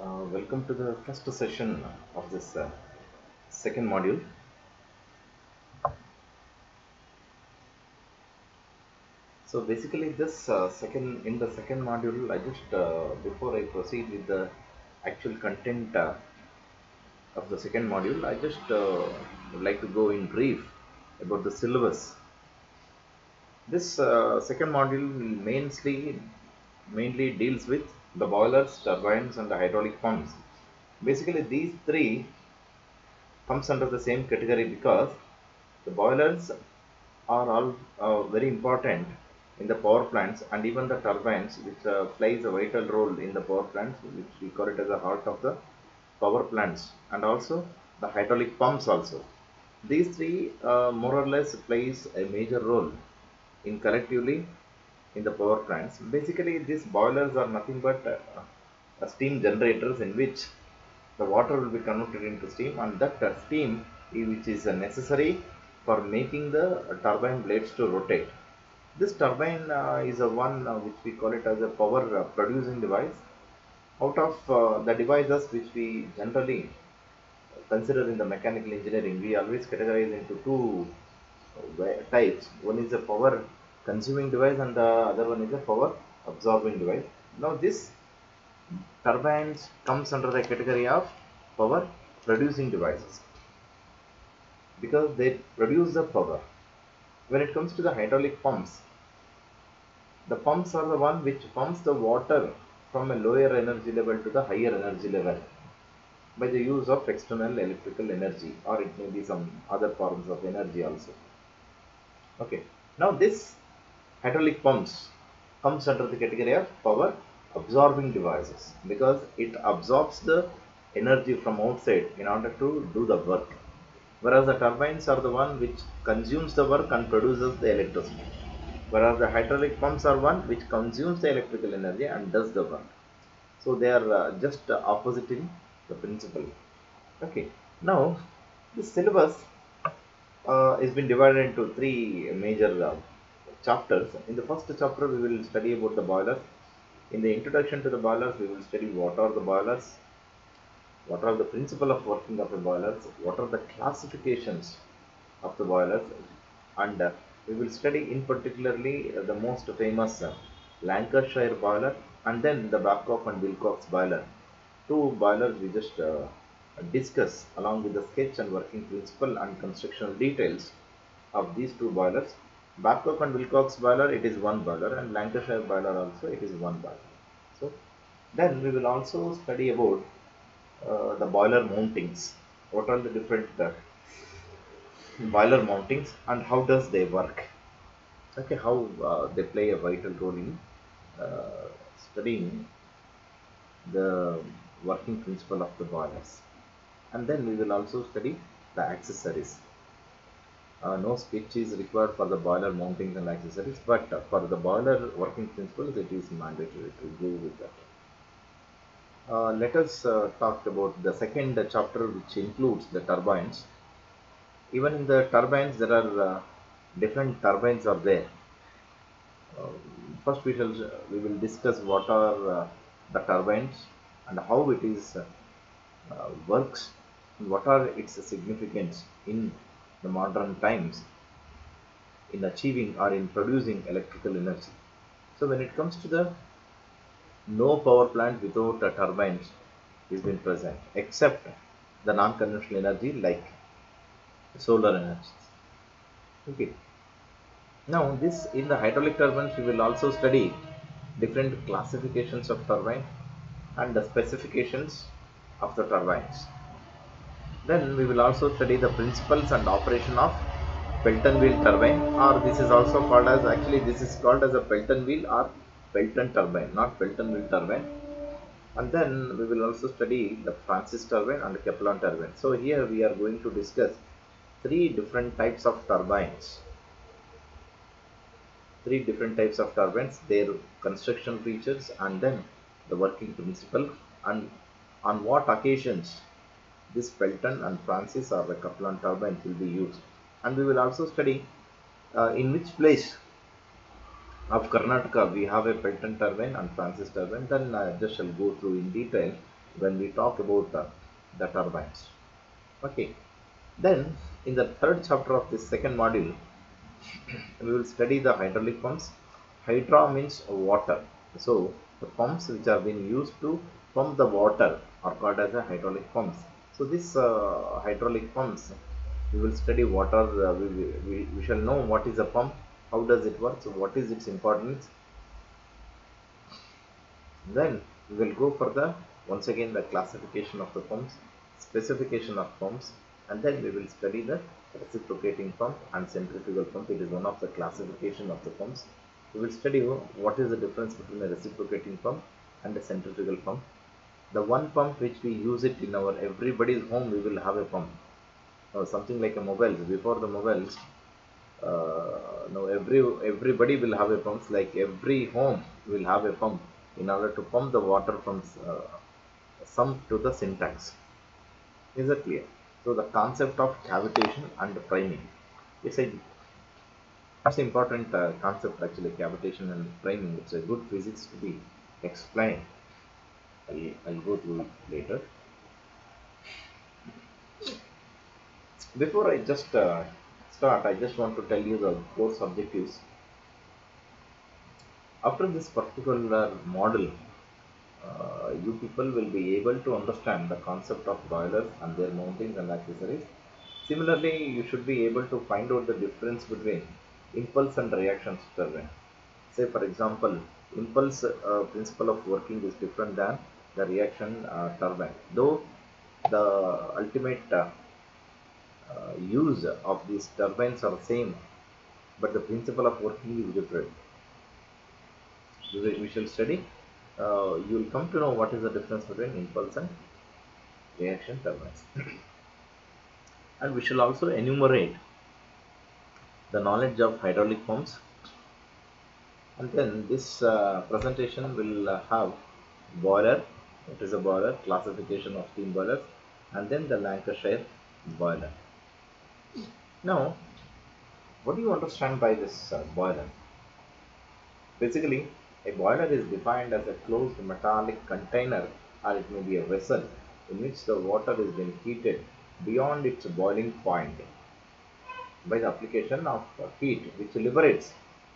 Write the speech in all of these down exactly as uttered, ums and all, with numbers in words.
Uh, welcome to the first session of this uh, second module. So basically, this uh, second in the second module, I just uh, before I proceed with the actual content uh, of the second module, I just uh, would like to go in brief about the syllabus. This uh, second module mainly mainly deals with the boilers, turbines, and the hydraulic pumps. Basically, these three comes under the same category because the boilers are all uh, very important in the power plants, and even the turbines which uh, plays a vital role in the power plants, which we call it as the heart of the power plants, and also the hydraulic pumps also. These three uh, more or less plays a major role in collectively in the power plants. Basically, these boilers are nothing but uh, uh, steam generators in which the water will be converted into steam, and that uh, steam i- which is uh, necessary for making the uh, turbine blades to rotate. This turbine uh, is a one uh, which we call it as a power uh, producing device. Out of uh, the devices which we generally consider in the mechanical engineering, we always categorize into two uh, types. One is a power consuming device, and the other one is a power absorbing device. Now this turbines comes under the category of power producing devices because they produce the power. When it comes to the hydraulic pumps, the pumps are the one which pumps the water from a lower energy level to the higher energy level by the use of external electrical energy, or it may be some other forms of energy also. Okay. Now this hydraulic pumps comes under the category of power absorbing devices because it absorbs the energy from outside in order to do the work. Whereas the turbines are the one which consumes the work and produces the electricity. Whereas the hydraulic pumps are one which consumes the electrical energy and does the work. So they are uh, just uh, opposite in the principle. Okay. Now the syllabus uh, has been divided into three major uh, chapters. In the first chapter, we will study about the boilers. In the introduction to the boilers, we will study what are the boilers, what are the principle of working of the boilers, what are the classifications of the boilers, and uh, we will study in particularly uh, the most famous uh, Lancashire boiler, and then the Babcock and Wilcox boiler. Two boilers we just uh, discuss along with the sketch and working principle and constructional details of these two boilers. Babcock and Wilcox boiler, it is one boiler, and Lancashire boiler also, it is one boiler. So then we will also study about uh, the boiler mountings. What are the different uh, boiler mountings and how does they work? Okay, how uh, they play a vital role in uh, studying the working principle of the boilers. And then we will also study the accessories. Uh, no sketch is required for the boiler mountings and accessories, but uh, for the boiler working principles, it is mandatory to go with that. Uh, let us uh, talk about the second chapter, which includes the turbines. Even in the turbines, there are uh, different turbines are there. Uh, First, we shall we will discuss what are uh, the turbines and how it is uh, uh, works, and what are its significance in the modern times in achieving or in producing electrical energy. So when it comes to the no power plant without a turbines is been present except the non-conventional energy like solar energy. Okay. Now this in the hydraulic turbines we will also study different classifications of turbine and the specifications of the turbines. Then we will also study the principles and operation of Pelton wheel turbine, or this is also called as, actually this is called as a Pelton wheel or Pelton turbine, not Pelton wheel turbine. And then we will also study the Francis turbine and the Kaplan turbine. So here we are going to discuss three different types of turbines. Three different types of turbines, their construction features, and then the working principle, and on what occasions this Pelton and Francis or the Kaplan turbines will be used. And we will also study uh, in which place of Karnataka we have a Pelton turbine and Francis turbine. Then I just shall go through in detail when we talk about uh, the turbines. Okay, then in the third chapter of this second module, we will study the hydraulic pumps. Hydra means water. So the pumps which are being used to pump the water are called as a hydraulic pumps. So this uh, hydraulic pumps, we will study water. Uh, we, we, we shall know what is a pump, how does it work, so what is its importance. Then we will go for the once again the classification of the pumps, specification of pumps, and then we will study the reciprocating pump and centrifugal pump. It is one of the classification of the pumps. We will study what is the difference between a reciprocating pump and a centrifugal pump. The one pump which we use it in our everybody's home, we will have a pump. Now something like a mobiles. Before the mobiles, uh, now every everybody will have a pump. Like every home will have a pump in order to pump the water from uh, sump to the syntax. Is that clear? So the concept of cavitation and priming. It's a that's an important uh, concept actually, cavitation and priming. It's a good physics to be explained. I'll, I'll go through it later. Before I just uh, start, I just want to tell you the course objectives. After this particular model, uh, you people will be able to understand the concept of boilers and their mountings and accessories. Similarly, you should be able to find out the difference between impulse and reaction turbine. Say for example, impulse uh, principle of working is different than the reaction uh, turbine. Though the ultimate uh, uh, use of these turbines are same, but the principle of working is different. We shall study. Uh, you will come to know what is the difference between impulse and reaction turbines. And we shall also enumerate the knowledge of hydraulic pumps, and then this uh, presentation will uh, have boiler, it is a boiler, classification of steam boilers, and then the Lancashire boiler. Now what do you understand by this uh, boiler? Basically, a boiler is defined as a closed metallic container, or it may be a vessel in which the water is being heated beyond its boiling point by the application of heat, which liberates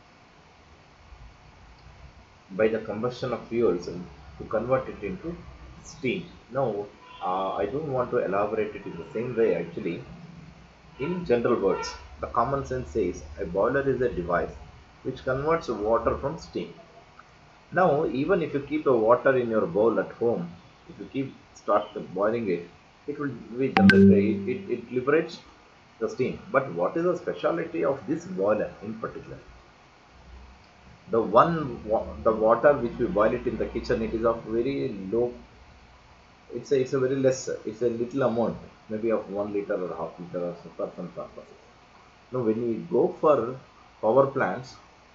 by the combustion of fuels to convert it into steam. Now, uh, I don't want to elaborate it in the same way actually. In general words, the common sense says a boiler is a device which converts water from steam. Now, even if you keep the water in your bowl at home, if you keep start boiling it, it will be generated. It, it, it liberates the steam. But what is the speciality of this boiler in particular? The one the water which we boil it in the kitchen, it is of very low. It's a it's a very less. It's a little amount, maybe of one liter or half liter or so for some purposes. Now, when we go for power plants,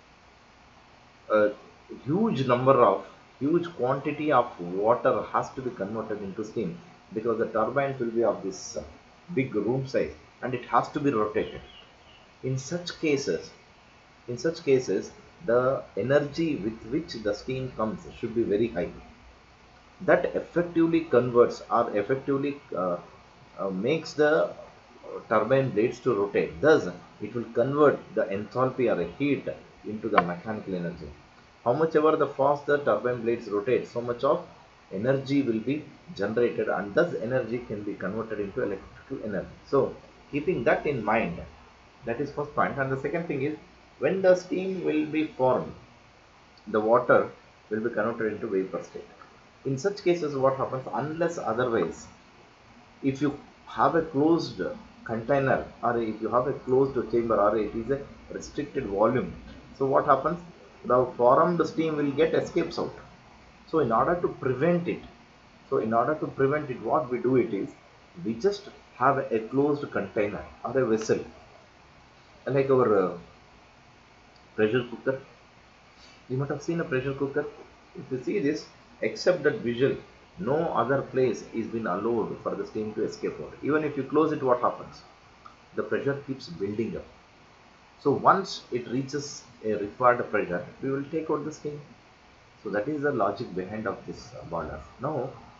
a huge number of huge quantity of water has to be converted into steam, because the turbines will be of this uh, big room size and it has to be rotated. In such cases, in such cases, the energy with which the steam comes should be very high. That effectively converts or effectively uh, uh, makes the turbine blades to rotate. Thus, it will convert the enthalpy or heat into the mechanical energy. How much ever the fast the turbine blades rotate, so much of energy will be generated, and thus energy can be converted into electrical energy. So, keeping that in mind, that is first point. And the second thing is, when the steam will be formed, the water will be converted into vapor state. In such cases, what happens, unless otherwise, if you have a closed container or if you have a closed chamber or it is a restricted volume, so what happens, the formed steam will get escapes out. So in order to prevent it, so in order to prevent it, what we do it is, we just have a closed container or a vessel, like our uh, pressure cooker. You might have seen a pressure cooker. If you see this, except that visual, no other place is been allowed for the steam to escape out. Even if you close it, what happens? The pressure keeps building up. So once it reaches a required pressure, we will take out the steam. So that is the logic behind of this uh, boiler. Now,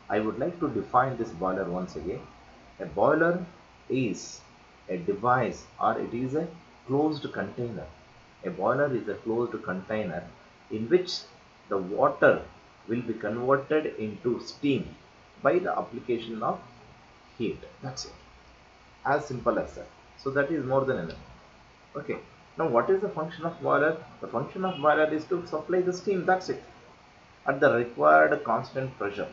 I would like to define this boiler once again. A boiler is a device, or it is a closed container. A boiler is a closed container in which the water will be converted into steam by the application of heat. That's it. As simple as that. So that is more than enough. Okay. Now what is the function of boiler? The function of boiler is to supply the steam. That's it. At the required constant pressure.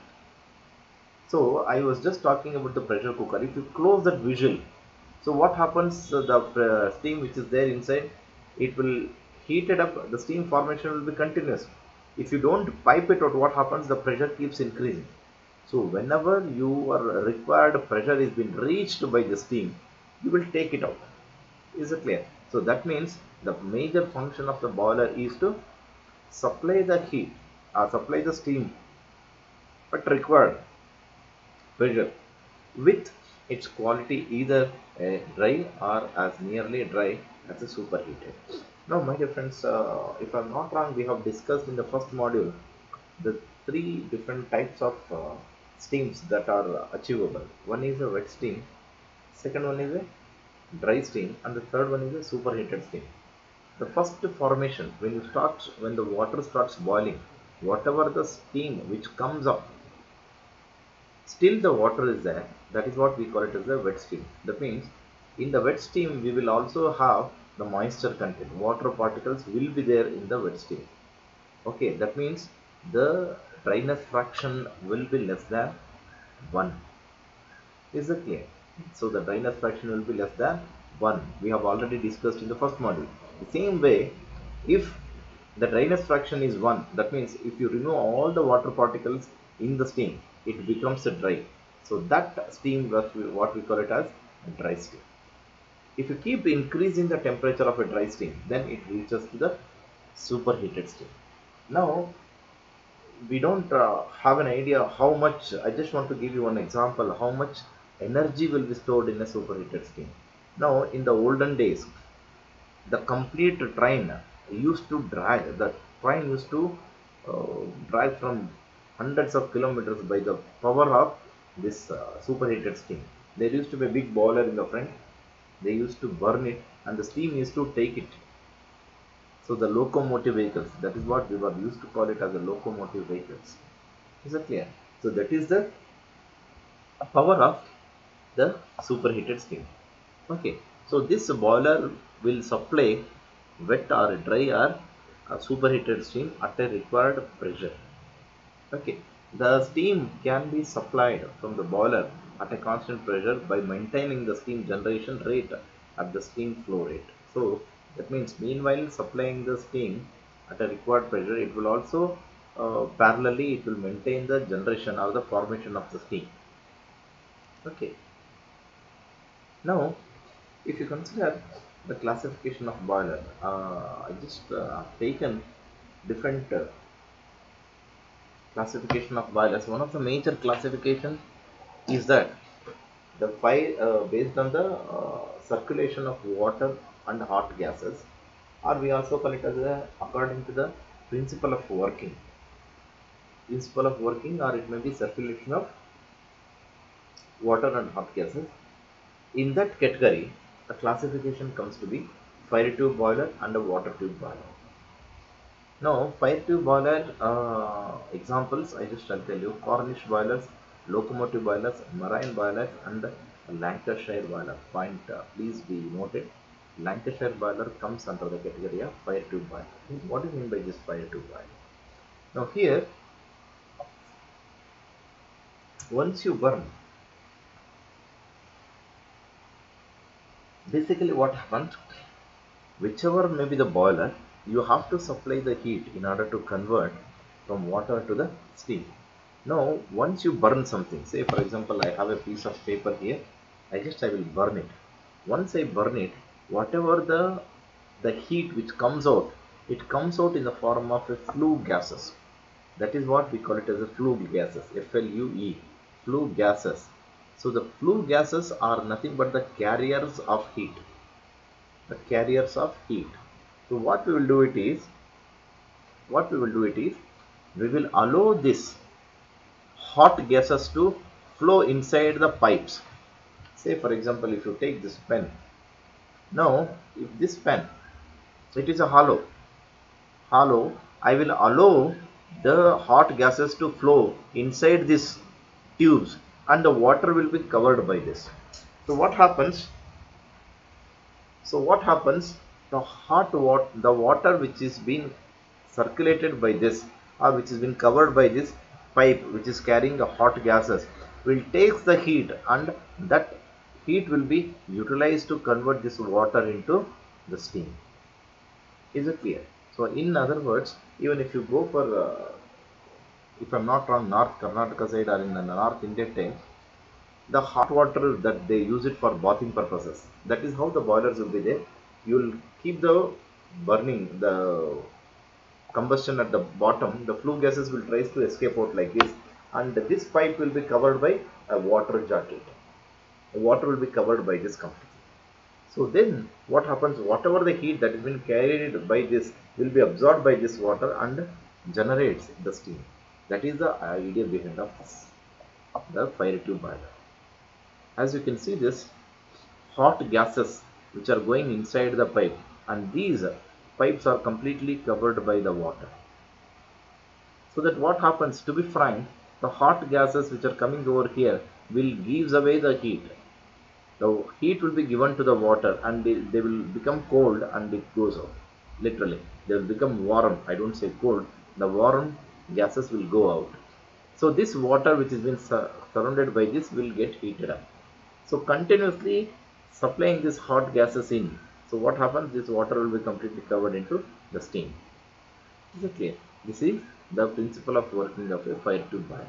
So I was just talking about the pressure cooker. If you close that visual, so what happens? Uh, the uh, steam which is there inside, it will heat it up. The steam formation will be continuous. If you don't pipe it out, what happens? The pressure keeps increasing. So whenever your required pressure is being reached by the steam, you will take it out. Is it clear? So that means the major function of the boiler is to supply the heat or supply the steam at required pressure with its quality either uh, dry or as nearly dry as a superheated. Now my dear friends, uh, if I'm not wrong, we have discussed in the first module the three different types of uh, steams that are uh, achievable. One is a wet steam, second one is a dry steam, and the third one is a superheated steam. The first formation, when you start, when the water starts boiling, whatever the steam which comes up, still the water is there. That is what we call it as a wet steam. That means in the wet steam we will also have the moisture content. Water particles will be there in the wet steam. Okay, that means the dryness fraction will be less than one. Is it clear? So the dryness fraction will be less than one. We have already discussed in the first module. The same way, if the dryness fraction is one, that means if you remove all the water particles in the steam, it becomes a dry. So that steam, what we call it as a dry steam. If you keep increasing the temperature of a dry steam, then it reaches to the superheated steam. Now we don't uh, have an idea how much. I just want to give you one example how much energy will be stored in a superheated steam. Now in the olden days, the complete train used to drive, the train used to uh, drive from hundreds of kilometers by the power of this uh, superheated steam. There used to be a big boiler in the front. They used to burn it and the steam used to take it. So the locomotive vehicles, that is what we were used to call it as the locomotive vehicles. Is that clear? So that is the power of the superheated steam. Okay. So this boiler will supply wet or dry or uh, superheated steam at a required pressure. Okay. The steam can be supplied from the boiler at a constant pressure by maintaining the steam generation rate at the steam flow rate. So that means meanwhile supplying the steam at a required pressure, it will also uh, parallelly it will maintain the generation or the formation of the steam. Okay. Now if you consider the classification of boiler, uh, I just uh, taken different uh, classification of boilers. One of the major classification is that the fire uh, based on the uh, circulation of water and hot gases, or we also call it as a, according to the principle of working, principle of working, or it may be circulation of water and hot gases. In that category, the classification comes to be fire tube boiler and a water tube boiler. Now, fire tube boiler uh, examples, I just shall tell you: Cornish boilers, locomotive boilers, marine boilers, and Lancashire boiler. Point, uh, please be noted. Lancashire boiler comes under the category of fire tube boiler. What do you mean by this fire tube boiler? Now, here, once you burn, basically what happens, whichever may be the boiler, you have to supply the heat in order to convert from water to the steam. Now once you burn something, say for example I have a piece of paper here, I just I will burn it. Once I burn it, whatever the the heat which comes out, it comes out in the form of a flue gases. That is what we call it as a flue gases, F L U E, flue gases. So the flue gases are nothing but the carriers of heat, the carriers of heat. So what we will do it is, what we will do it is, we will allow this hot gases to flow inside the pipes. Say for example, if you take this pen, now if this pen, it is a hollow, hollow, I will allow the hot gases to flow inside this tubes and the water will be covered by this. So what happens? So what happens? The hot water, the water which is being circulated by this or which has been covered by this pipe which is carrying the hot gases will take the heat, and that heat will be utilized to convert this water into the steam. Is it clear? So in other words, even if you go for uh, if I'm not wrong, North Karnataka side or in the North Indian time, the hot water that they use it for bathing purposes. That is how the boilers will be there. You will keep the burning, the combustion at the bottom. The flue gases will try to escape out like this, and this pipe will be covered by a water jacket. The water will be covered by this completely. So then what happens? Whatever the heat that has been carried by this will be absorbed by this water and generates the steam. That is the idea behind of this, the fire tube boiler. As you can see, this hot gases which are going inside the pipe, and these pipes are completely covered by the water. So that what happens, to be frank, the hot gases which are coming over here will gives away the heat. The heat will be given to the water and they, they will become cold and it goes out. Literally, they will become warm. I don't say cold. The warm gases will go out. So this water which has been sur surrounded by this will get heated up. So continuously supplying these hot gases in. So what happens? This water will be completely covered into the steam. Is it clear? This is the principle of working of a fire tube boiler.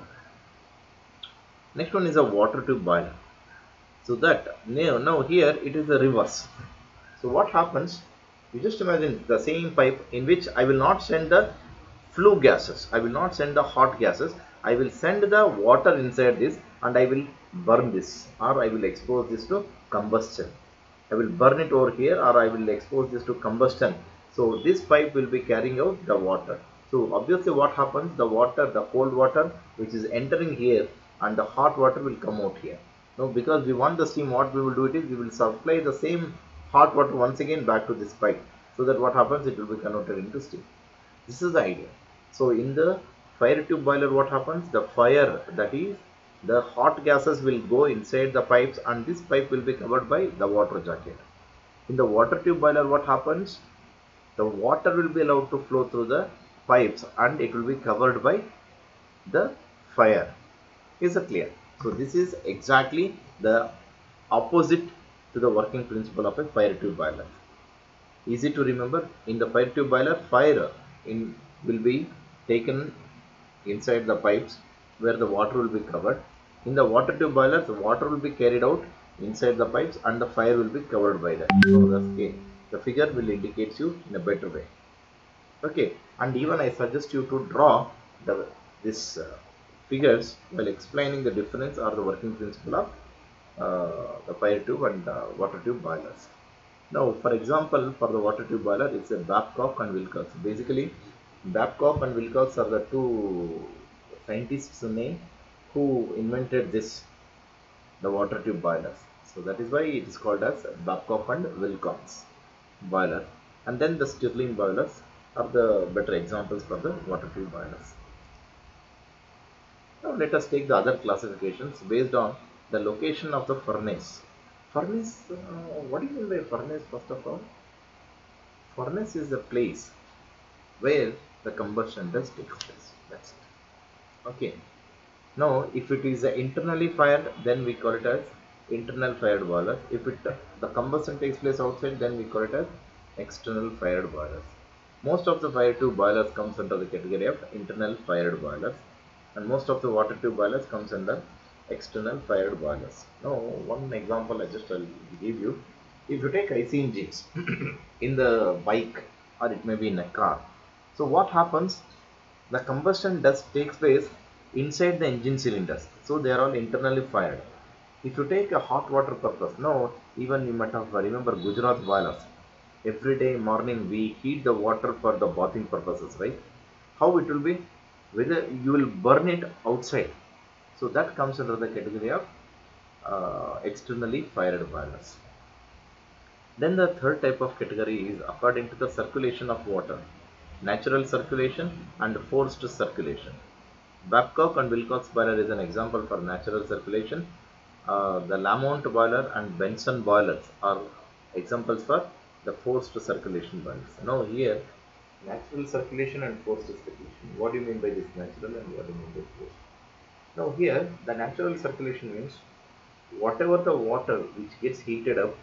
Next one is a water tube boiler. So that now, now here it is the reverse. So what happens? You just imagine the same pipe in which I will not send the flue gases. I will not send the hot gases. I will send the water inside this and I will burn this, or I will expose this to combustion. I will burn it over here, or I will expose this to combustion. So this pipe will be carrying out the water. So obviously what happens? The water, the cold water which is entering here and the hot water will come out here. Now because we want the steam, what we will do it is we will supply the same hot water once again back to this pipe, so that what happens, it will be converted into steam. This is the idea. So in the fire tube boiler, what happens? The fire, that is the hot gases will go inside the pipes and this pipe will be covered by the water jacket. In the water tube boiler, what happens? The water will be allowed to flow through the pipes and it will be covered by the fire. Is it clear? So this is exactly the opposite to the working principle of a fire tube boiler. Easy to remember. In the fire tube boiler, fire in will be taken inside the pipes where the water will be covered. In the water tube boiler, the water will be carried out inside the pipes and the fire will be covered by that. So the scale, the figure will indicate you in a better way. Okay, and even I suggest you to draw the this uh, figures while explaining the difference or the working principle of uh, the fire tube and uh, water tube boilers. Now, for example, for the water tube boiler, it's a Babcock and Wilcox. Basically, Babcock and Wilcox are the two scientists name who invented this, the water tube boilers. So that is why it is called as Babcock and Wilcox boiler. And then the Stirling boilers are the better examples for the water tube boilers. Now let us take the other classifications based on the location of the furnace. Furnace, uh, what do you mean by furnace first of all? Furnace is a place where the combustion does take place. That's it. Okay. Now if it is internally fired, then we call it as internal fired boiler. If it the combustion takes place outside, then we call it as external fired boilers. Most of the fire tube boilers comes under the category of internal fired boilers, and most of the water tube boilers comes under external fired boilers. Now one example I just will give you. If you take I C engines in the bike or it may be in a car, so what happens? The combustion does takes place inside the engine cylinders, so they are all internally fired. If you take a hot water purpose, now even you might have remember Gujarat boilers. Every day morning we heat the water for the bathing purposes, right? How it will be? Whether you will burn it outside, So that comes under the category of uh, externally fired boilers. Then the third type of category is according to the circulation of water, natural circulation and forced circulation. Babcock and Wilcox boiler is an example for natural circulation. Uh, the Lamont boiler and Benson boilers are examples for the forced circulation boilers. Now here, natural circulation and forced circulation. What do you mean by this natural and what do you mean by forced? Now here, the natural circulation means whatever the water which gets heated up,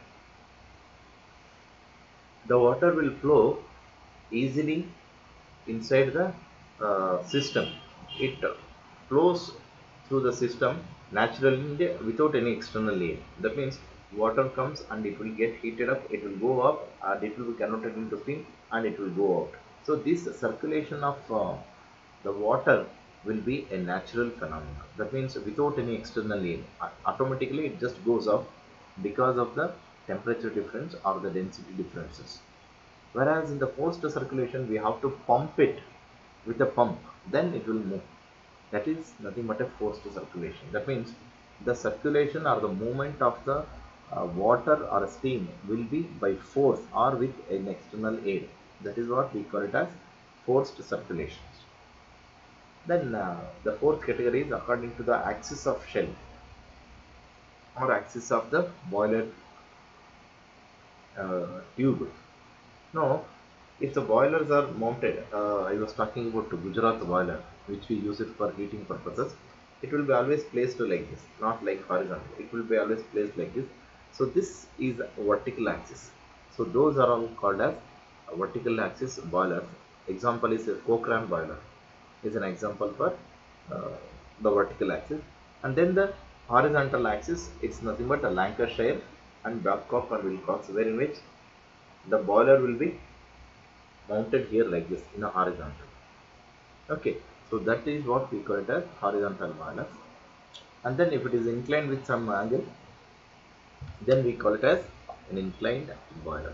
the water will flow easily inside the uh, system. It flows through the system naturally without any external aid. That means water comes and it will get heated up, it will go up and it will be converted into steam and it will go out. So this circulation of uh, the water will be a natural phenomenon. That means without any external aid, automatically it just goes up because of the temperature difference or the density differences. Whereas in the forced circulation, we have to pump it with a pump, then it will move. That is nothing but a forced circulation. That means the circulation or the movement of the uh, water or steam will be by force or with an external aid. That is what we call it as forced circulation. Then uh, the fourth category is according to the axis of shell or axis of the boiler uh, tube. No, if the boilers are mounted, uh, I was talking about the Gujarat boiler, which we use it for heating purposes. It will be always placed like this, not like horizontal. It will be always placed like this. So this is a vertical axis. So those are all called as vertical axis boilers. Example is a Cochrane boiler. Is an example for uh, the vertical axis. And then the horizontal axis, it's nothing but a Lancashire and Babcock and Wilcox, wherein which the boiler will be mounted here like this in a horizontal. Okay, so that is what we call it as horizontal boiler. And then if it is inclined with some angle, then we call it as an inclined boiler.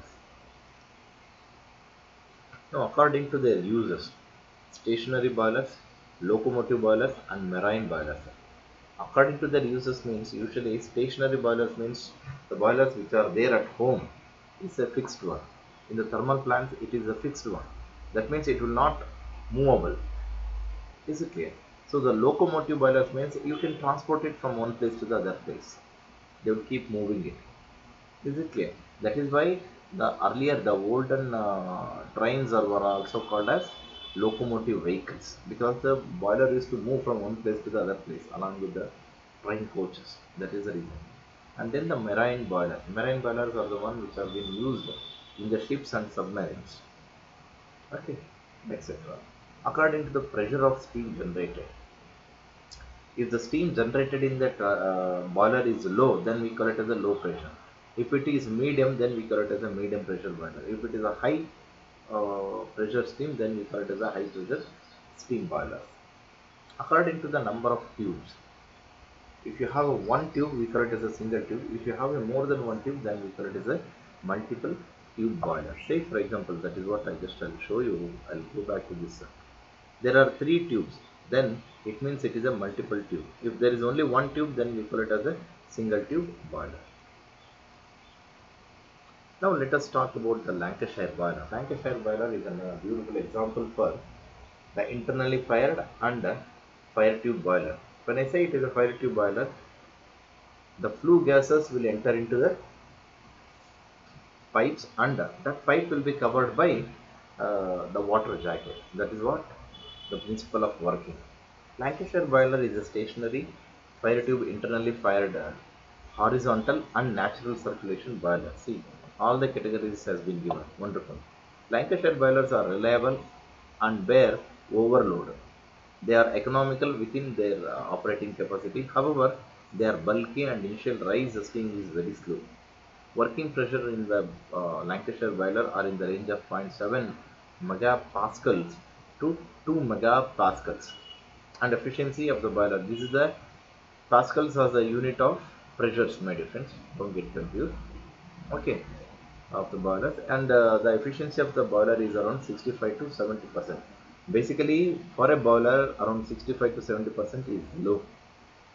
Now according to their uses, stationary boilers, locomotive boilers and marine boilers. According to their uses means usually stationary boilers means the boilers which are there at home is a fixed one. In the thermal plants it is a fixed one. That means it will not movable. Is it clear? So the locomotive boilers means you can transport it from one place to the other place. They will keep moving it. Is it clear? That is why the earlier the olden uh, trains are were also called as locomotive vehicles, because the boiler used to move from one place to the other place along with the train coaches. That is the reason. And then the marine boilers. Marine boilers are the ones which have been used in the ships and submarines. Okay, et cetera. According to the pressure of steam generated. If the steam generated in that uh, boiler is low, then we call it as a low pressure. If it is medium, then we call it as a medium pressure boiler. If it is a high uh, pressure steam, then we call it as a high pressure steam boiler. According to the number of tubes, if you have a one tube, we call it as a single tube. If you have a more than one tube, then we call it as a multiple tube boiler. Say for example, that is what I just I'll show you. I'll go back to this. There are three tubes, then it means it is a multiple tube. If there is only one tube, then we call it as a single tube boiler. Now let us talk about the Lancashire boiler. Lancashire boiler is a uh, beautiful example for the internally fired and fire tube boiler. When I say it is a fire tube boiler, the flue gases will enter into the pipes and that pipe will be covered by uh, the water jacket. That is what the principle of working. Lancashire boiler is a stationary fire tube internally fired uh, horizontal and natural circulation boiler. See, all the categories has been given. Wonderful. Lancashire boilers are reliable and bear overload. They are economical within their uh, operating capacity. However, they are bulky and initial rise steam is very slow. Working pressure in the uh, Lancashire boiler are in the range of zero point seven megapascals to two megapascals. And efficiency of the boiler. This is the pascals as a unit of pressures, my dear friends. Don't get confused. Okay, of the boilers, and uh, the efficiency of the boiler is around sixty-five to seventy percent. Basically, for a boiler, around sixty-five to seventy percent is low.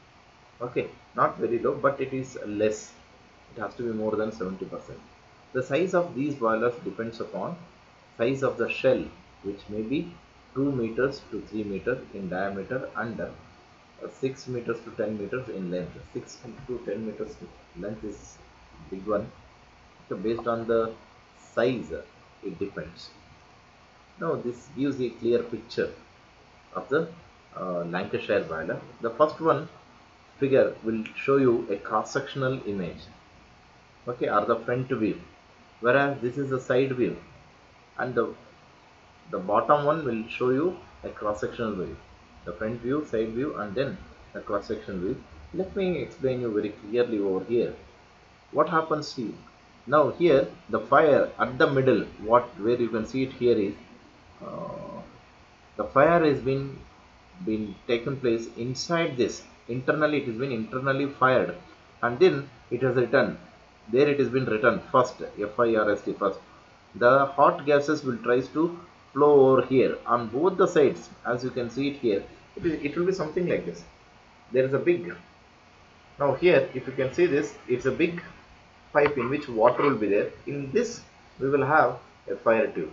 Okay, not very low, but it is less. It has to be more than seventy percent. The size of these boilers depends upon size of the shell, which may be two meters to three meters in diameter and uh, six meters to ten meters in length. six to ten meters length is big one. So based on the size, uh, it depends. Now this gives a clear picture of the uh, Lancashire boiler. The first one figure will show you a cross-sectional image, okay, or the front view, whereas this is the side view, and the the bottom one will show you a cross-sectional view, the front view, side view, and then the cross-sectional view. Let me explain you very clearly over here. What happens here? Now here the fire at the middle, what where you can see it here is uh, the fire has been been taken place inside this. Internally it has been internally fired, and then it has returned there. It has been written first, FIRST, first. The hot gases will tries to flow over here on both the sides. As you can see it here, it, is, it will be something like this. There is a big, now here if you can see this, it's a big pipe in which water will be there. In this we will have a fire tube,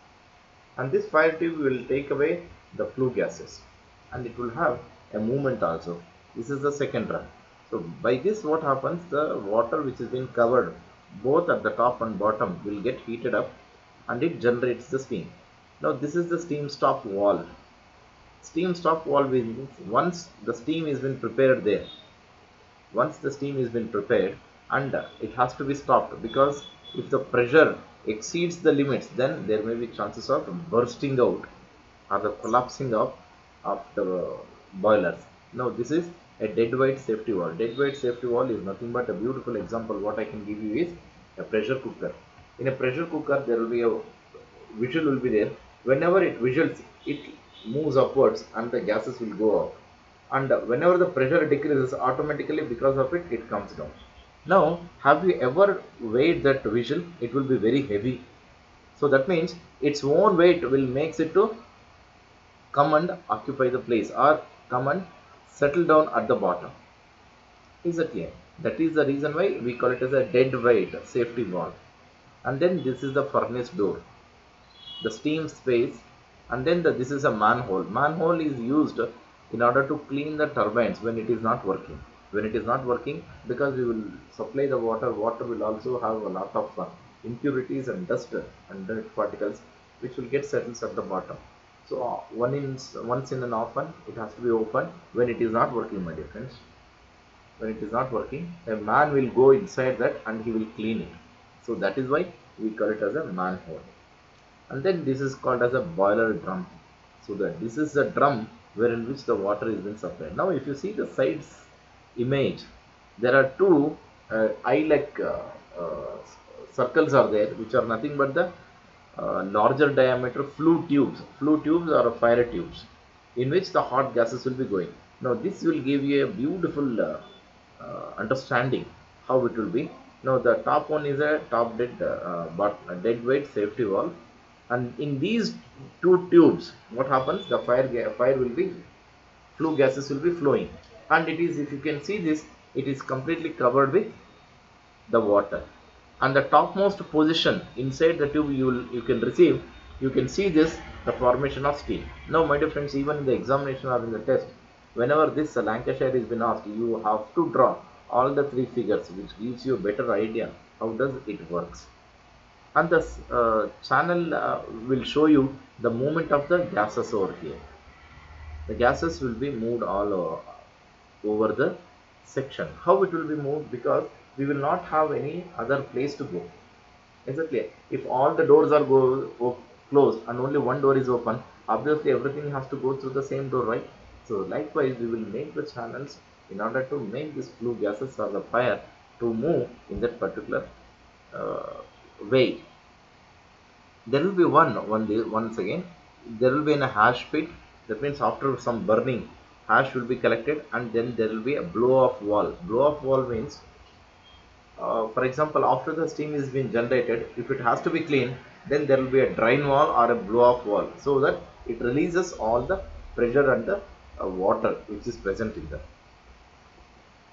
and this fire tube will take away the flue gases, and it will have a movement also. This is the second run. So by this what happens, the water which is being covered both at the top and bottom will get heated up, and it generates the steam. Now this is the steam stop valve. Steam stop valve means once the steam is been prepared there, once the steam is been prepared, and uh, it has to be stopped, because if the pressure exceeds the limits, then there may be chances of bursting out or the collapsing of, of the boilers. Now this is a dead weight safety valve. Dead weight safety valve is nothing but a beautiful example. What I can give you is a pressure cooker. In a pressure cooker there will be a visual will be there. Whenever it visuals, it moves upwards and the gases will go up, and whenever the pressure decreases, automatically because of it it comes down. Now have you ever weighed that visual? It will be very heavy, so that means its own weight will makes it to come and occupy the place, or come and settle down at the bottom. Is that clear? That is the reason why we call it as a dead weight safety valve. And then this is the furnace door, the steam space, and then the, this is a manhole. Manhole is used in order to clean the turbines when it is not working. When it is not working, because we will supply the water, water will also have a lot of uh, impurities and dust and dirt particles which will get settled at the bottom. So uh, one in, once in an often it has to be opened when it is not working, my dear friends. When it is not working, a man will go inside that and he will clean it. So that is why we call it as a manhole. And then this is called as a boiler drum. So that this is the drum wherein which the water is being supplied. Now if you see the sides image, there are two uh, eye-like uh, uh, circles are there, which are nothing but the uh, larger diameter flue tubes. Flue tubes are fire tubes in which the hot gases will be going. Now this will give you a beautiful uh, uh, understanding how it will be. Now the top one is a top dead uh, but a dead weight safety valve, and in these two tubes what happens, the fire fire will be, flue gases will be flowing, and it is, if you can see this, it is completely covered with the water. And the topmost position inside the tube you will, you can receive, you can see this, the formation of steam. Now my dear friends, even in the examination or in the test, whenever this uh, Lancashire has been asked, you have to draw all the three figures, which gives you a better idea how does it works. And this uh, channel uh, will show you the movement of the gases over here. The gases will be moved all over, over the section. How it will be moved? Because we will not have any other place to go. Is it clear? If all the doors are go closed and only one door is open, obviously everything has to go through the same door, right? So likewise we will make the channels in order to make this flue gases or the fire to move in that particular uh, way. There will be one, one day, once again, there will be in a hash pit. That means after some burning, hash will be collected, and then there will be a blow off valve. Blow off valve means, uh, for example, after the steam is being generated, if it has to be cleaned, then there will be a drain valve or a blow off valve, so that it releases all the pressure and the uh, water which is present in there.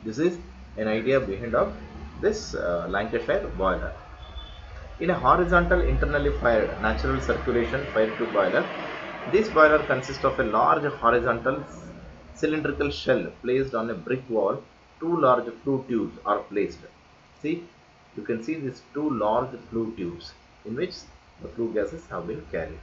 This is an idea behind of this uh, Lancashire boiler. In a horizontal internally fired natural circulation fire tube boiler, this boiler consists of a large horizontal cylindrical shell placed on a brick wall. Two large flue tubes are placed. See, you can see these two large flue tubes in which the flue gases have been carried.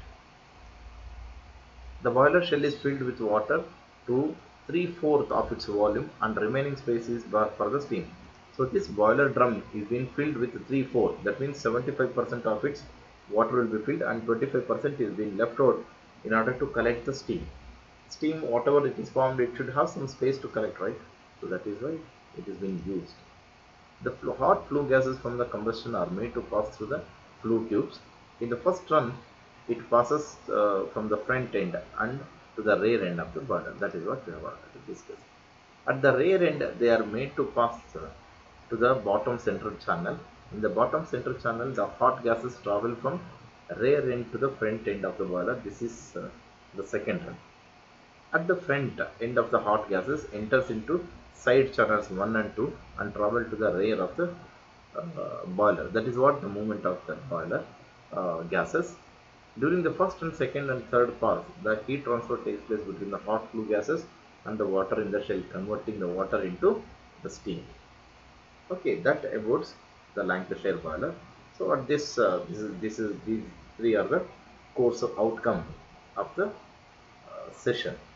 The boiler shell is filled with water to three-fourths of its volume and remaining space is for the steam. So this boiler drum is being filled with three-fourths. That means seventy-five percent of its water will be filled and twenty-five percent is being left out in order to collect the steam. Steam, whatever it is formed, it should have some space to collect, right? So that is why it is being used. The hot flue gases from the combustion are made to pass through the flue tubes. In the first run, it passes uh, from the front end and to the rear end of the boiler. That is what we have already discussed. At the rear end, they are made to pass uh, to the bottom central channel. In the bottom central channel, the hot gases travel from rear end to the front end of the boiler. This is uh, the second run. At the front end of the hot gases enters into side channels one and two and travel to the rear of the uh, boiler. That is what the movement of the boiler uh, gases. During the first and second and third pass, the heat transfer takes place between the hot flue gases and the water in the shell, converting the water into the steam. Okay, that about the Lancashire boiler. So at this, uh, this is this is these three are the course of outcome of the uh, session.